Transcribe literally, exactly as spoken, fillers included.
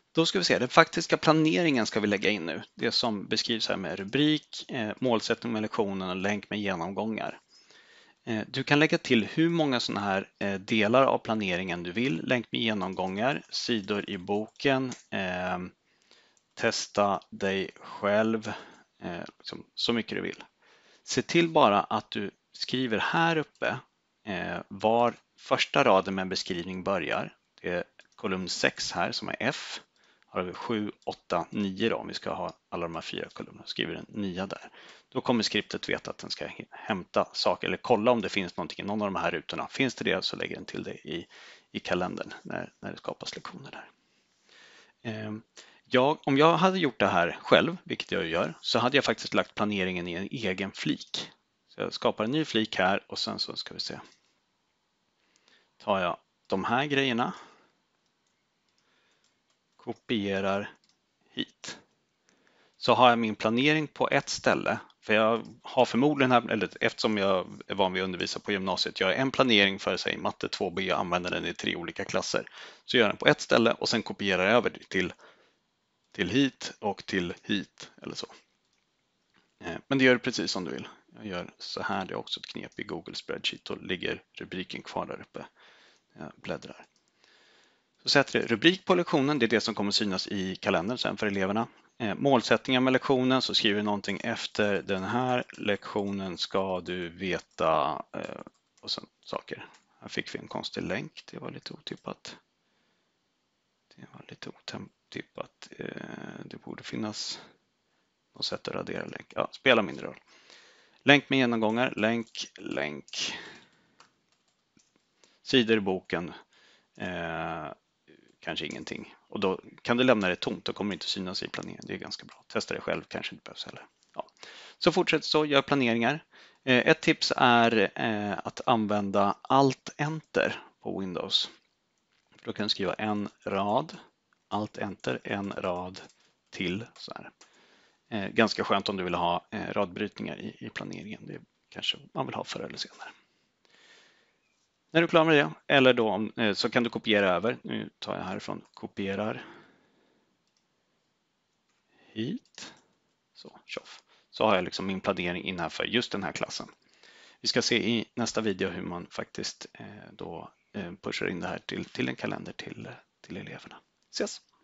Då ska vi se, den faktiska planeringen ska vi lägga in nu. Det som beskrivs här med rubrik, eh, målsättning med lektionen och länk med genomgångar. Eh, du kan lägga till hur många sådana här eh, delar av planeringen du vill. Länk med genomgångar, sidor i boken, eh, testa dig själv, eh, liksom, så mycket du vill. Se till bara att du skriver här uppe eh, var första raden med en beskrivning börjar. Det är kolumn sex här som är F. Har vi sju, åtta, nio då om vi ska ha alla de här fyra kolumnerna. Skriver en nia där. Då kommer skriptet veta att den ska hämta saker eller kolla om det finns någonting i någon av de här rutorna. Finns det det så lägger den till det i, i kalendern när, när det skapas lektioner där. Eh, jag, om jag hade gjort det här själv, vilket jag gör, så hade jag faktiskt lagt planeringen i en egen flik. Så jag skapar en ny flik här och sen så ska vi se. Tar jag de här grejerna. Kopierar hit. Så har jag min planering på ett ställe. För jag har förmodligen, här, eller eftersom jag är van vid att undervisa på gymnasiet, jag har en planering för sig matte två B och använder den i tre olika klasser. Så gör jag den på ett ställe och sen kopierar jag över till till hit och till hit eller så. Men det gör du precis som du vill. Jag gör så här, det är också ett knep i Google Spreadsheet, då ligger rubriken kvar där uppe. Jag bläddrar. Så sätter jag rubrik på lektionen, det är det som kommer synas i kalendern sen för eleverna. Målsättningar med lektionen, så skriver vi någonting efter den här lektionen ska du veta och sen saker. Här fick vi en konstig länk, det var lite otippat. Det var lite otippat. Det borde finnas något sätt att radera länk. Ja, spelar mindre roll. Länk med genomgångar, länk, länk. Sidor i boken, eh, kanske ingenting. Och då kan du lämna det tomt, då kommer det inte synas i planeringen. Det är ganska bra. Testa det själv, kanske inte behövs heller. Ja. Så fortsätt så, gör planeringar. Eh, ett tips är eh, att använda Alt-Enter på Windows. Då kan du skriva en rad, Alt-Enter, en rad till så här. Eh, ganska skönt om du vill ha eh, radbrytningar i, i planeringen. Det kanske man vill ha förr eller senare. När du är klar med det, eller då, eh, så kan du kopiera över. Nu tar jag härifrån, kopierar hit. Så, tjoff. Så har jag liksom min planering in här för just den här klassen. Vi ska se i nästa video hur man faktiskt eh, då eh, pushar in det här till, till en kalender till, till eleverna. Ses!